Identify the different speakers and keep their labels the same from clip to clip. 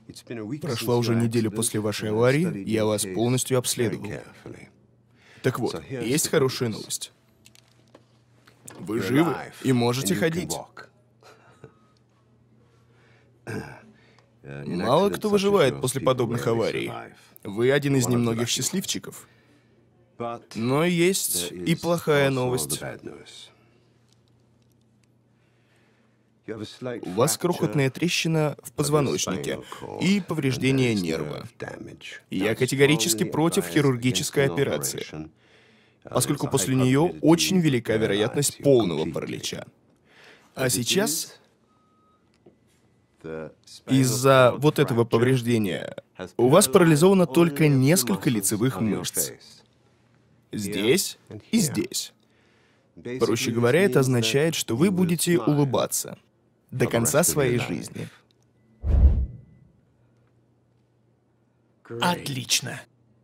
Speaker 1: Прошла уже неделя после вашей аварии, я вас полностью обследовал. Так вот, есть хорошая новость. Вы живы и можете ходить. Мало кто выживает после подобных аварий. Вы один из немногих счастливчиков. Но есть и плохая новость. У вас крохотная трещина в позвоночнике и повреждение нерва. Я категорически против хирургической операции, поскольку после нее очень велика вероятность полного паралича. А сейчас, из-за вот этого повреждения, у вас парализовано только несколько лицевых мышц. Здесь и здесь. Проще говоря, это означает, что вы будете улыбаться до конца своей жизни.
Speaker 2: Отлично.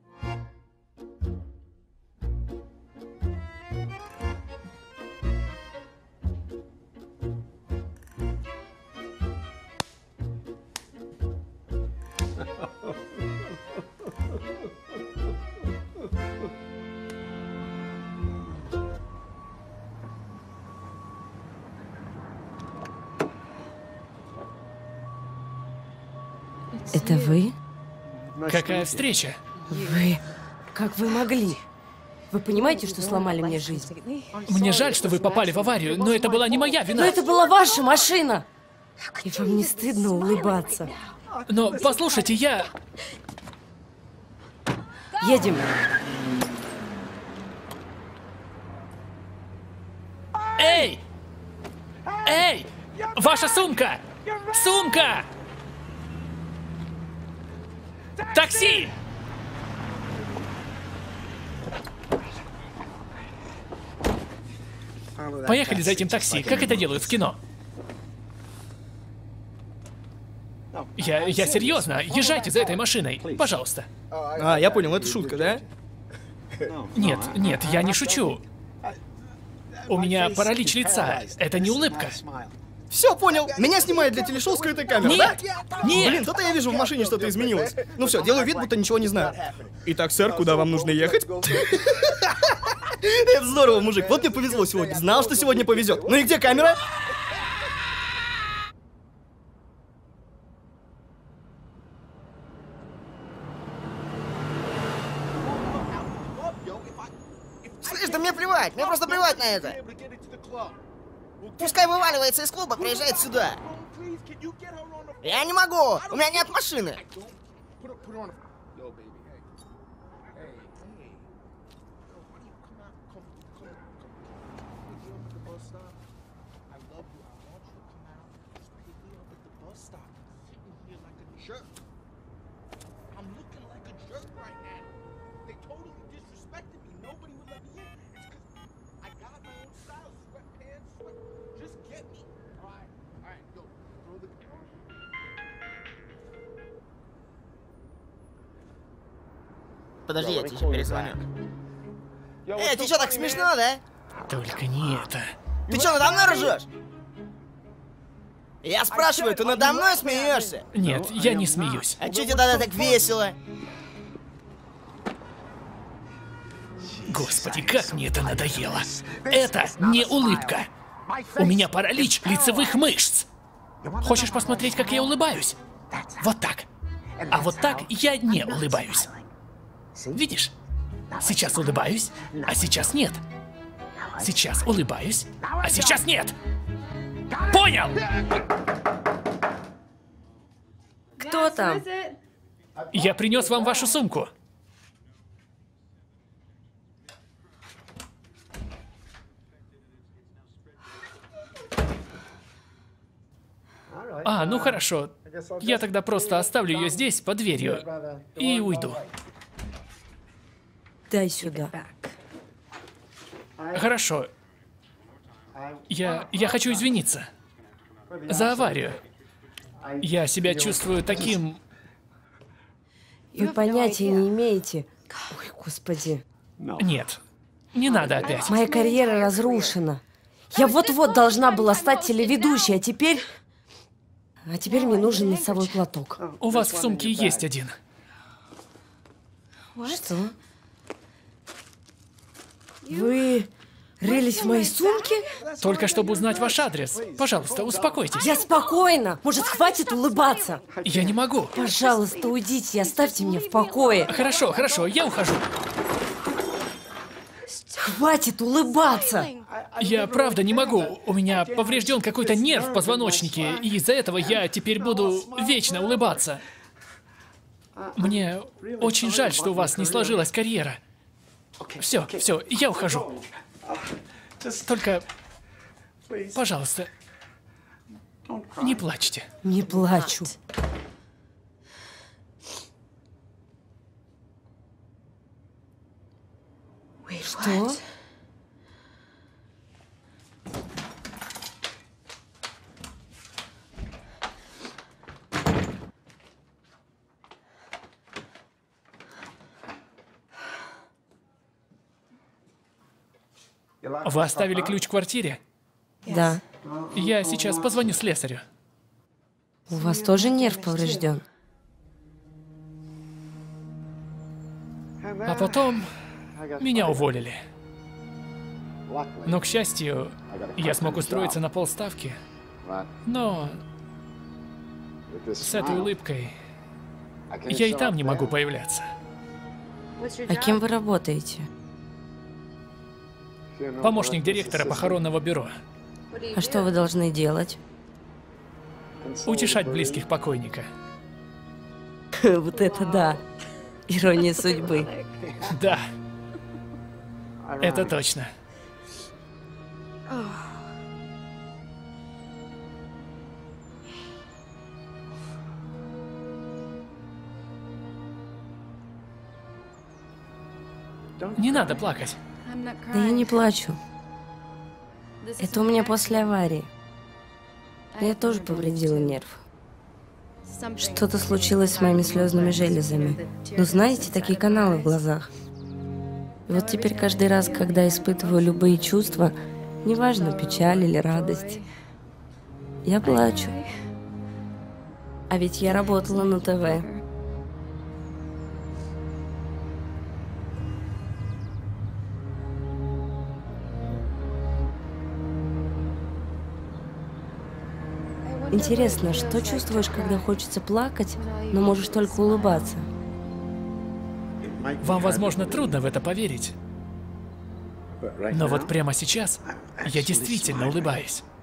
Speaker 3: Это вы?
Speaker 2: Какая встреча?
Speaker 3: Вы... Как вы могли? Вы понимаете, что сломали мне жизнь?
Speaker 2: Мне жаль, что вы попали в аварию, но это была не моя вина.
Speaker 3: Но это была ваша машина! И вам не стыдно улыбаться?
Speaker 2: Но послушайте, я...
Speaker 3: Едем.
Speaker 2: Эй! Эй! Ваша сумка! Сумка! Такси! Поехали за этим такси. Как это делают в кино? Я серьезно. Езжайте за этой машиной. Пожалуйста.
Speaker 1: А, я понял, это шутка, да?
Speaker 2: Нет, нет, я не шучу. У меня паралич лица. Это не улыбка.
Speaker 1: Все, понял. Меня снимают для телешоу скрытой камеры,
Speaker 2: Нет!
Speaker 1: да?
Speaker 2: Нет!
Speaker 1: Блин, то-то я вижу в машине что-то изменилось. Ну все, делаю вид, будто ничего не знаю. Итак, сэр, куда вам нужно ехать? Это здорово, мужик. Вот мне повезло сегодня. Знал, что сегодня повезет. Ну и где камера?
Speaker 4: Слышь, да мне плевать, мне просто плевать на это. Пускай вываливается из клуба, приезжает сюда. Я не могу, у меня нет машины. Подожди, я тебе еще перезвоню. Ты что, так смешно, да?
Speaker 2: Только не это.
Speaker 4: Ты что, надо мной ржешь? Я спрашиваю, ты надо мной смеешься?
Speaker 2: Нет, я не смеюсь.
Speaker 4: А что тебе тогда так весело?
Speaker 2: Господи, как мне это надоело. Это не улыбка. У меня паралич лицевых мышц. Хочешь посмотреть, как я улыбаюсь? Вот так. А вот так я не улыбаюсь. Видишь? Сейчас улыбаюсь, а сейчас нет. Сейчас улыбаюсь, а сейчас нет. Понял?
Speaker 3: Кто там?
Speaker 2: Я принес вам вашу сумку. А, ну хорошо. Я тогда просто оставлю ее здесь, под дверью, и уйду.
Speaker 3: Дай сюда.
Speaker 2: Хорошо. Я хочу извиниться за аварию. Я себя чувствую таким...
Speaker 3: Вы понятия не имеете. Ой, господи.
Speaker 2: Нет, не надо опять.
Speaker 3: Моя карьера разрушена. Я вот-вот должна была стать телеведущей, а теперь... А теперь мне нужен носовой платок.
Speaker 2: У вас в сумке есть один.
Speaker 3: Что? Вы рылись в моей сумке?
Speaker 2: Только чтобы узнать ваш адрес. Пожалуйста, успокойтесь.
Speaker 3: Я спокойна. Может, хватит улыбаться?
Speaker 2: Я не могу.
Speaker 3: Пожалуйста, уйдите и оставьте меня в покое.
Speaker 2: Хорошо, хорошо, я ухожу.
Speaker 3: Хватит улыбаться.
Speaker 2: Я правда не могу. У меня поврежден какой-то нерв в позвоночнике, и из-за этого я теперь буду вечно улыбаться. Мне очень жаль, что у вас не сложилась карьера. Все, я ухожу. Только, пожалуйста, не плачьте.
Speaker 3: Не плачу. Что?
Speaker 2: Вы оставили ключ в квартире?
Speaker 3: Да.
Speaker 2: Я сейчас позвоню слесарю.
Speaker 3: У вас тоже нерв поврежден?
Speaker 2: А потом меня уволили. Но, к счастью, я смог устроиться на полставки. Но с этой улыбкой я и там не могу появляться.
Speaker 3: А кем вы работаете?
Speaker 2: Помощник директора похоронного бюро.
Speaker 3: А что вы должны делать?
Speaker 2: Утешать близких покойника.
Speaker 3: Вот это да. Ирония судьбы.
Speaker 2: Да, это точно. Не надо плакать.
Speaker 3: Да я не плачу. Это у меня после аварии. Я тоже повредила нерв. Что-то случилось с моими слезными железами. Ну, знаете, такие каналы в глазах. И вот теперь каждый раз, когда испытываю любые чувства, неважно, печаль или радость, я плачу. А ведь я работала на ТВ. Интересно, что чувствуешь, когда хочется плакать, но можешь только улыбаться?
Speaker 2: Вам, возможно, трудно в это поверить. Но вот прямо сейчас я действительно улыбаюсь.